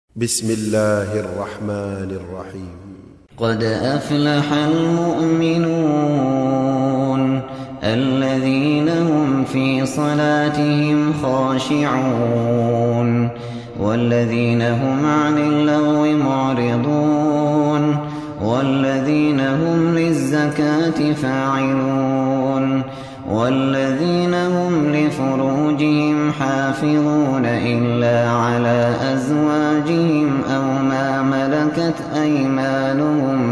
بسم الله الرحمن الرحيم. قد أفلح المؤمنون الذين هم في صلاتهم خاشعون والذين هم عن اللغو معرضون والذين هم للزكاة فاعلون والذين هم لفروجهم حافظون إلا على أزواجهم أو ما ملكت أيمانهم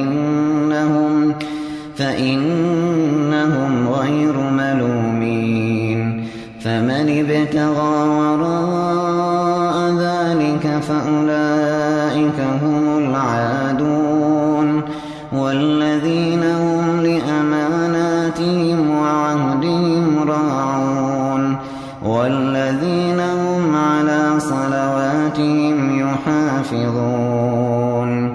فإنهم غير ملومين. فمن ابتغى وراء ذلك فأولئك هم العادون والذين هم لأماناتهم وعهدهم راعون والذين هم على صلواتهم يحافظون.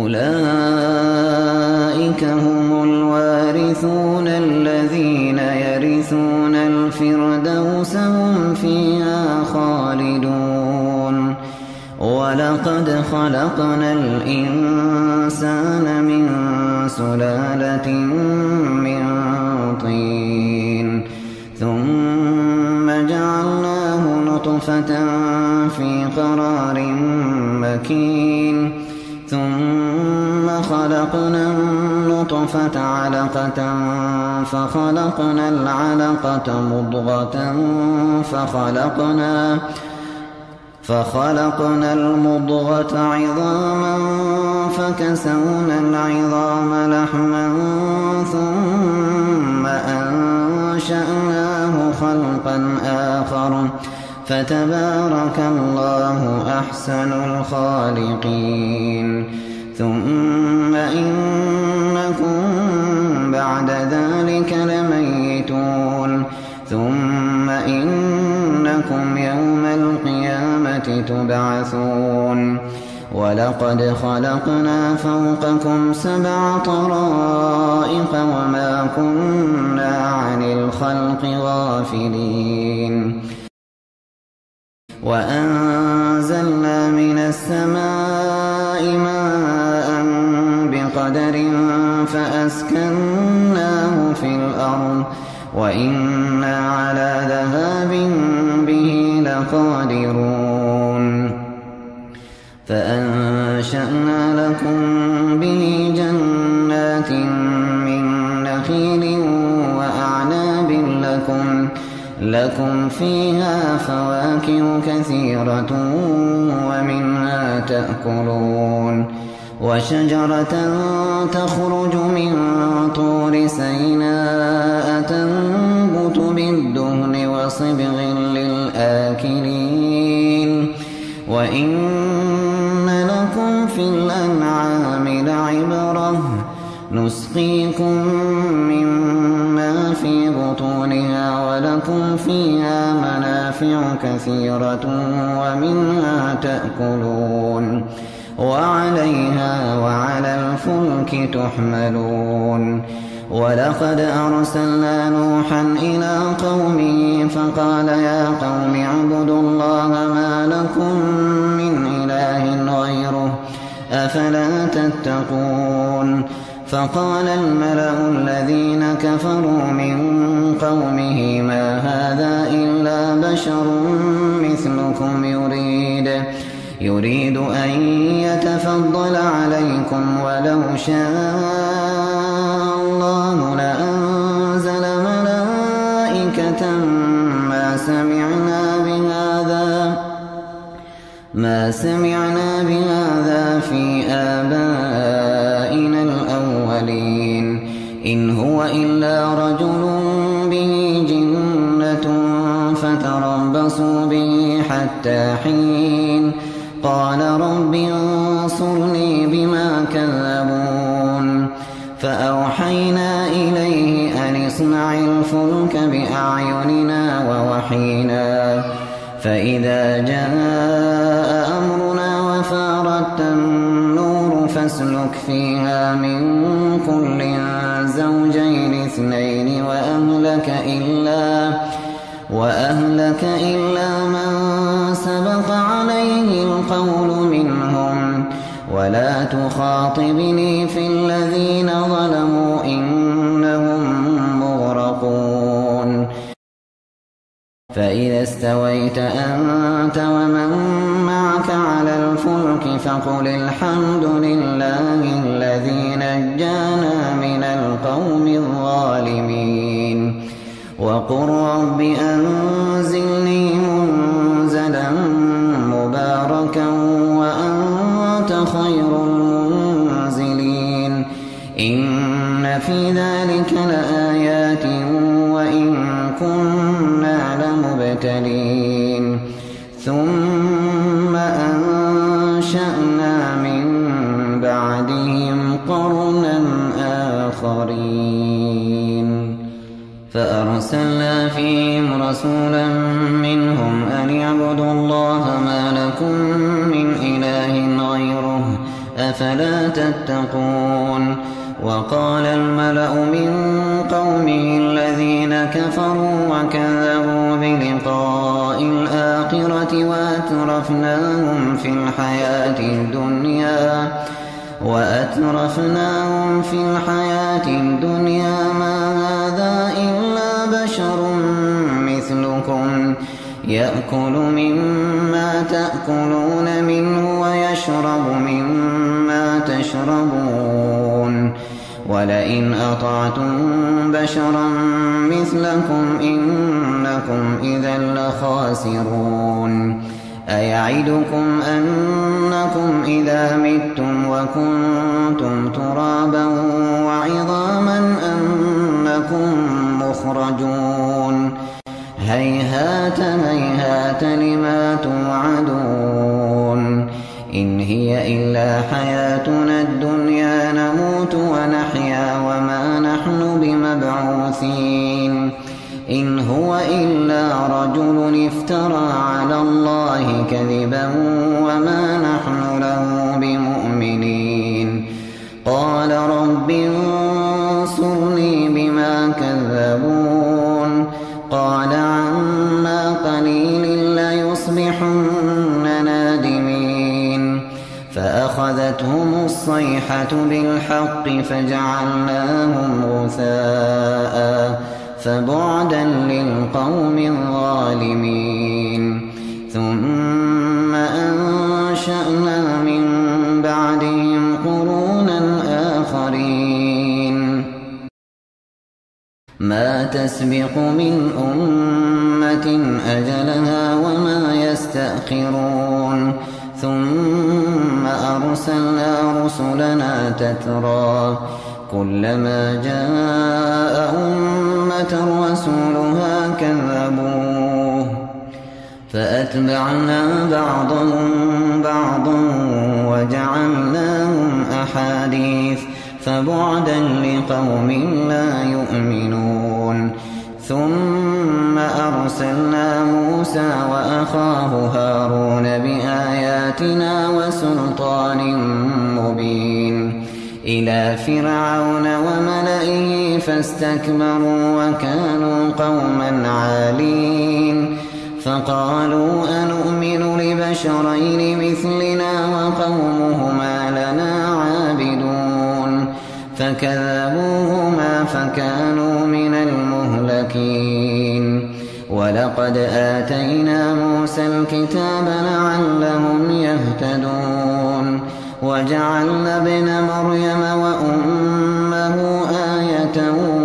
أولئك هم الوارثون الذين يرثون الفردوس هم فيها خالدون. ولقد خلقنا الإنسان من سلالة من طين ثم جعلناه نطفة في قرار مكين ثم خلقنا النطفة علقة فخلقنا العلقة مضغة فخلقنا المضغة عظاما فكسونا العظام لحما ثم أنشأناه خلقا آخر فتبارك الله أحسن الخالقين. ثم إنكم بعد ذلك لميتون ثم إنكم يوم القيامة تبعثون. ولقد خلقنا فوقكم 7 طرائق وما كنا عن الخلق غافلين. وأنزلنا من السماء ماء بقدر فأسكناه في الأرض وإنا على ذهاب به لقادرون. فأنشأنا لكم به جنات من نخيل وأعناب لكم فيها فواكه كثيرة ومنها تأكلون. وشجرة تخرج من طور سيناء تنبت بالدهن وصبغ للآكلين. وإن لكم في الأنعام لعبرة نسقيكم مما في بطونها ولكم فيها منافع كثيرة ومنها تأكلون وعليها وعلى الفلك تحملون. ولقد أرسلنا نوحا إلى قومه فقال يا قوم اعبدوا الله ما لكم من إله غيره أفلا تتقون. فقال الملأ الذين كفروا من قومه ما هذا إلا بشر مثلكم يريد أن يتفضل عليكم ولو شاء الله لأنزل ملائكة ما سمعنا بهذا في آبائنا الأولين إن هو إلا رجل به جنة فتربصوا به حتى حين. قال رب انصرني بما كذبون. فأوحينا إليه أن اصنع الفلك بأعيننا ووحينا فإذا جاء أمرنا وفارت النور فاسلك فيها من كل زوجين 2 وأهلك إلا من سبق عليه القول ولا تخاطبني في الذين ظلموا إنهم مغرقون فإذا استويت أنت ومن معك على الفلك فقل الحمد لله الذي نجانا من القوم الظالمين وقل رب أنزلني منزلا مباركا وأنت خير المنزلين إن في ذلك لآيات وإن كنا لمبتلين ثم أنشأنا من بعدهم قرنا آخرين فأرسلنا فيهم رسولا منهم أن اعبدوا الله ما لكم من إله غيره أفلا تتقون وقال الملأ من قومه الذين كفروا وكذبوا بلقاء الآخرة وأترفناهم في الحياة الدنيا ما هذا إلا بشر مثلكم يأكل مما تأكلون منه ويشرب مما تشربون ولئن أطعتم بشرا مثلكم إنكم إذا لخاسرون أيعدكم أنكم إذا متم وكنتم ترابا وعظاما أنكم مخرجون هيهات هيهات لما توعدون إن هي إلا حياتنا الدنيا نموت ونحيا وما نحن بمبعوثين إن هو إلا رجل افترى على الله كذبا وما نحن له بمؤمنين قال رب انصرني بما كذبون قال عما قليل ليصبحن نادمين فأخذتهم الصيحة بالحق فجعلناهم غثاء فبعدا للقوم الظالمين ثم أنشأنا من بعدهم قرونا آخرين ما تسبق من أمة أجلها وما يستأخرون ثم أرسلنا رسلنا تترى كلما جاء أمة رسولها كذبوه فأتبعنا بعضهم بعضا وجعلناهم أحاديث فبعدا لقوم لا يؤمنون ثم أرسلنا موسى وأخاه هارون بآياتنا وسلطان مبين إلى فرعون وملئه فاستكبروا وكانوا قوما عالين فقالوا أنؤمن لبشرين مثلنا وقومهما لنا عابدون فكذبوهما فكانوا من المهلكين ولقد آتينا موسى الكتاب لعلهم يهتدون وجعلنا ابن مريم وأمه آية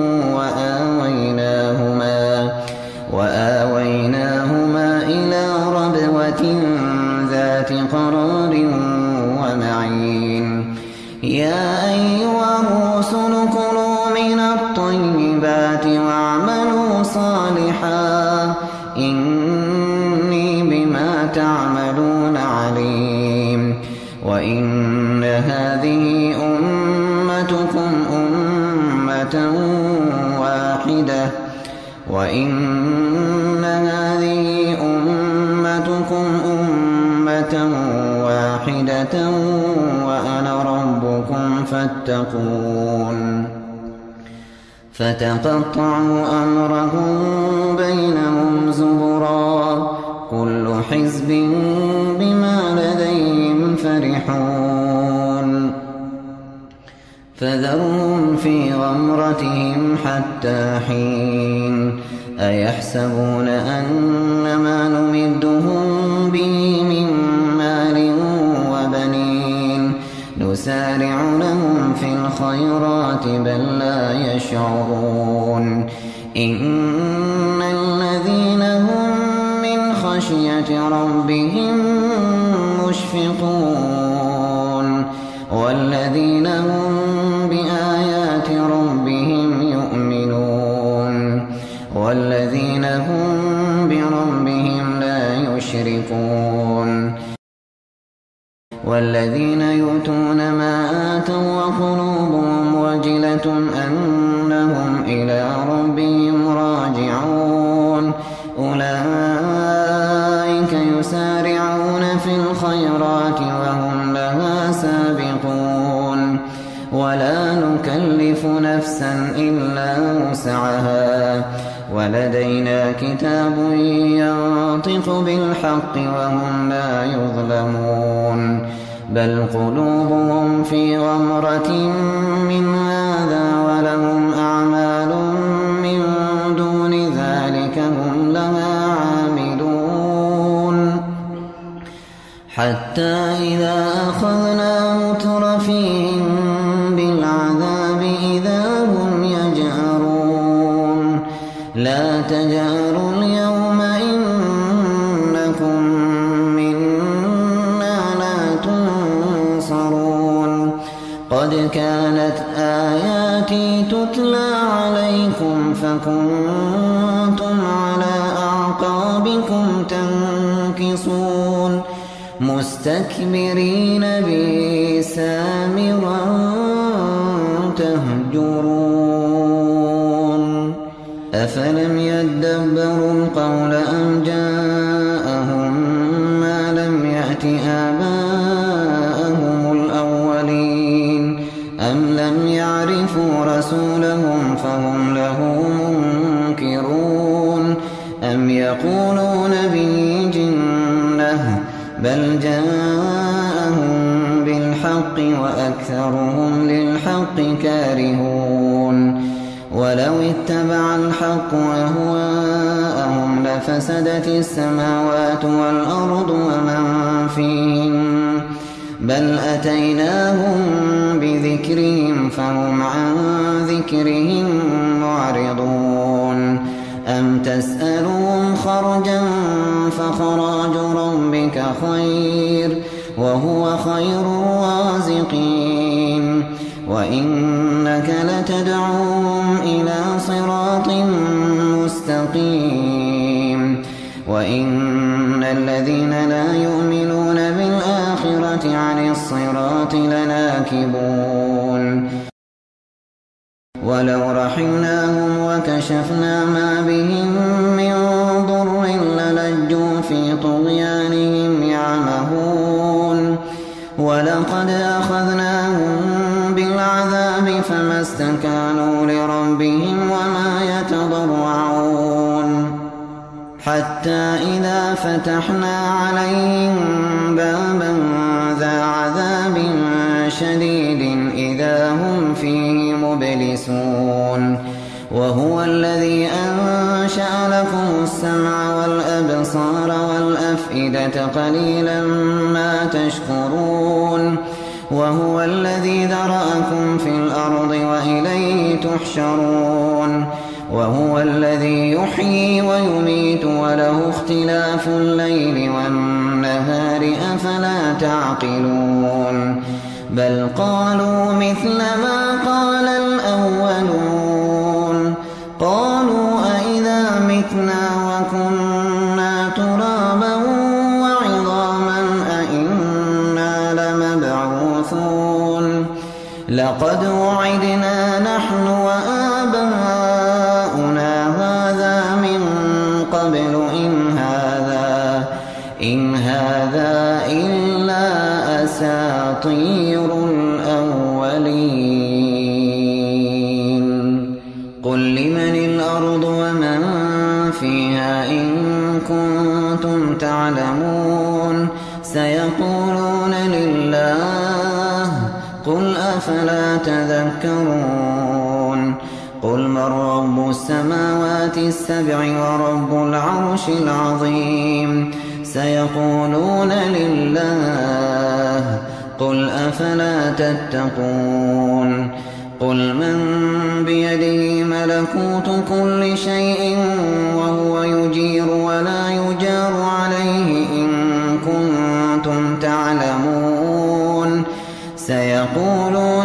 وآويناهما إلى ربوة ذات قرار ومعين يا أيها الرسل كلوا من الطيبات واعملوا صالحا إني بما تعملون عليم وإن هذه أمتكم أمة واحدة وأنا ربكم فاتقون فتقطعوا أمرهم بينهم زبرا كل حزب بما لديهم فرحون فذرهم في غمرتهم حتى حين أيحسبون أن ما نمدهم به من مال وبنين نسارع لهم في الخيرات بل لا يشعرون إن الذين هم من خشية ربهم مشفقون والذين هم بآيات ربهم يؤمنون والذين هم بربهم لا يشركون والذين يؤتون ما آتوا وقلوبهم وجلة أنهم إلى ربهم راجعون أولئك يسارعون في الخيرات وهم لها سابقون ولا نكلف نفسا إلا وسعها ولدينا كتاب ينطق بالحق وهم لا يظلمون بل قلوبهم في غمرة من هذا ولهم أعمال من دون ذلك هم لها عاملون حتى إذا أخذنا مترفيهم بالعذاب إذا هم يجأرون لا تجأروا اليوم إنكم منا لا تنصرون قد كانت آياتي تتلى عليكم فكنتم على أعقابكم تنكصون مستكبرين به سامرا تهجرون أفلم يدبروا القول أم جاءهم ما لم يأت آباءهم الأولين أم لم يعرفوا رسولهم فهم له منكرون أم يقولون به جنة بل جاءهم بالحق وأكثرهم للحق كارهون ولو اتبع الحق أهواءهم لفسدت السماوات والأرض ومن فيهن بل أتيناهم بذكرهم فهم عن ذكرهم معرضون أم تسألهم خرجا فخراج ربك خير وهو خير الرازقين وإنك لتدعوهم إلى صراط مستقيم وإن الذين لا يؤمنون بالآخرة عن الصراط لناكبون ولو رحمناهم وكشفنا ما بهم من ضر للجوا في طغيانهم يعمهون ولقد أخذناهم بالعذاب فما استكانوا لربهم وما يتضرعون حتى إذا فتحنا عليهم بابا ذا عذاب شديد إذا هم فيه مبلسون وهو الذي أنشأ لكم السمع والأبصار والأفئدة قليلا ما تشكرون وهو الذي ذرأكم في الأرض وإليه تحشرون وهو الذي يحيي ويميت وله اختلاف الليل والنهار أفلا تعقلون بل قالوا مثل ما قال الأولون قالوا أئذا متنا وكنا ترابا وعظاما أئنا لمبعوثون لقد وعدنا نحن وآباؤنا هذا من قبل إن هذا إلا أساطير الأولين قل لمن الأرض ومن فيها إن كنتم تعلمون سيقولون لله قل أفلا تذكرون قل من رب السماوات السبع ورب العرش العظيم سيقولون لله قل أفلا تتقون قل من بيده ملكوت كل شيء وهو يجير ولا يجار عليه إن كنتم تعلمون سيقولون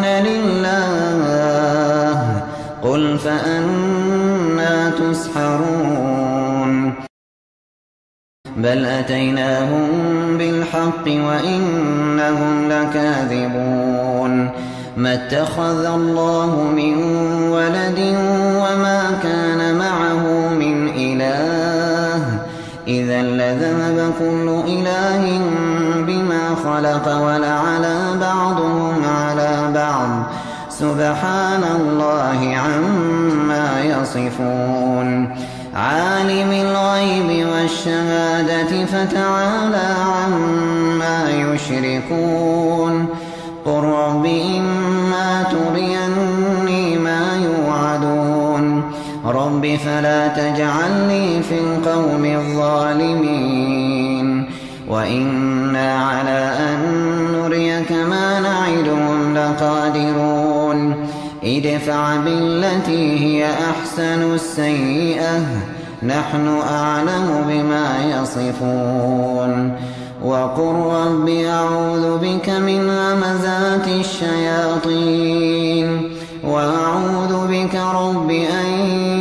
لله قل فأنى تسحرون بل أتيناهم بالحق وإنهم لكاذبون ما اتخذ الله من ولد وما كان معه من إله إذا لذهب كل إله بما خلق ولعلى بعضهم على بعض سبحان الله عما يصفون عالم الغيب والشهادة فتعالى عما يشركون قل رب إما تريني ما يوعدون رب فلا تجعلني في القوم الظالمين وإنا على أن نريك ما نعدهم لقادرون ادفع بالتي هي أحسن السيئة نحن أعلم بما يصفون وقل رب أعوذ بك من همزات الشياطين وأعوذ بك رب أن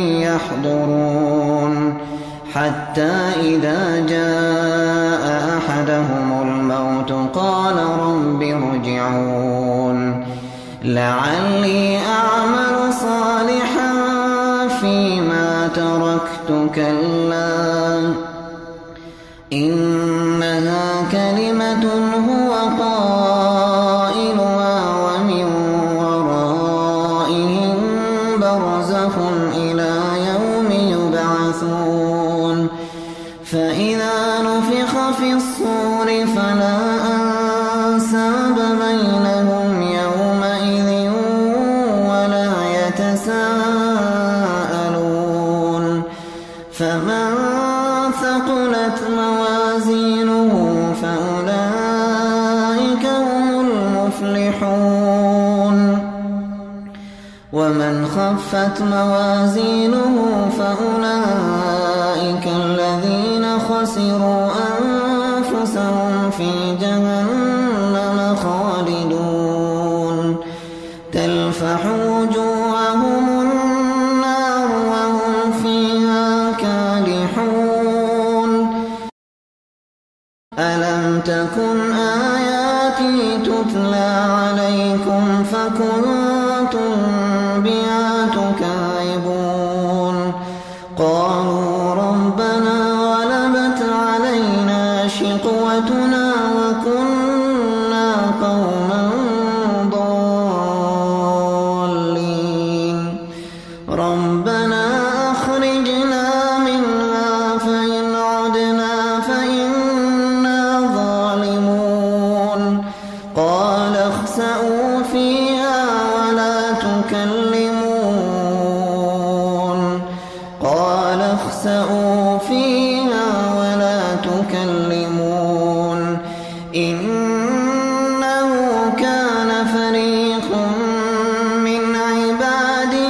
يحضرون حتى إذا جاء أحدهم الموت قال رب ارجعون لعلي أعمل صالحا فيما تركت كلا إنها كلمة هو قائلها ومن ورائهم برزخ إلى يوم يبعثون فإذا نفخ في الصور فلا أنساب بينهم يومئذ ولا يتساءلون فمن ثقلت موازينه فأولئك هم المفلحون ومن خفت موازينه فأولئك الذين خسروا أنفسهم في جهنم خالدون تلفح وجوههم النار وهم فيها كالحون ألم تكن آياتي تتلى عليكم فكنتم بها تكذبون قالوا ربنا غلبت علينا شقوتنا وكنا قوما ضالين ربنا أخرجنا منها فإن عدنا فإنا ظالمون قال اخسئوا فيها ولا تكلمون قال اخسئوا فيها ولا تكلمون إنه كان فريق من عبادي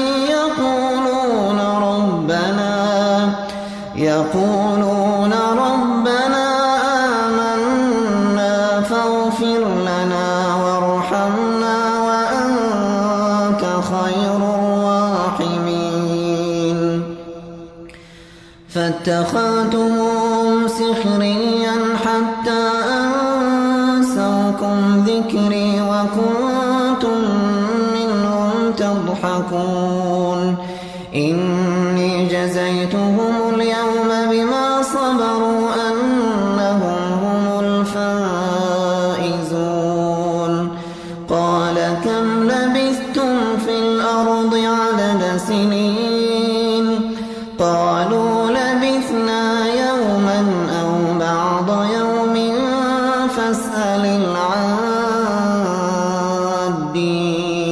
يقولون ربنا آمنا فاغفر لنا وارحمنا وأنت خير الراحمين فاتخذتموهم سخريا حتى أنسوكم ذكري وكنتم منهم تضحكون إني جزيتهم اليوم بما صبروا أنهم هم الفائزون قال كم لبثتم في الأرض عدد سنين قالوا لبثنا يوما أو بعض يوم فاسأل العادين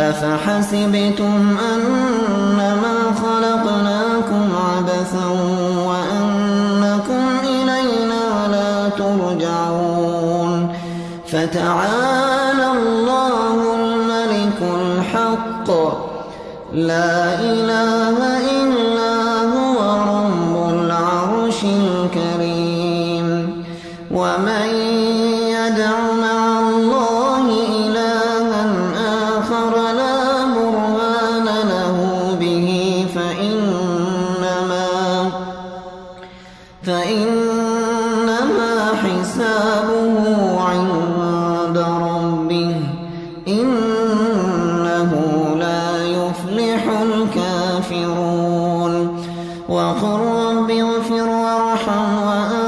أفحسبتم أنما خلقناكم عبثا وأنكم إلينا لا ترجعون فتعالى الله الملك الحق لا إله إلا هو رب العرش الكريم ومن يدع مع الله إلها آخر لا برهان له به فإنما حسابه عند ربه إنه لا يفلح الكافرون وقل رب اغفر وارحم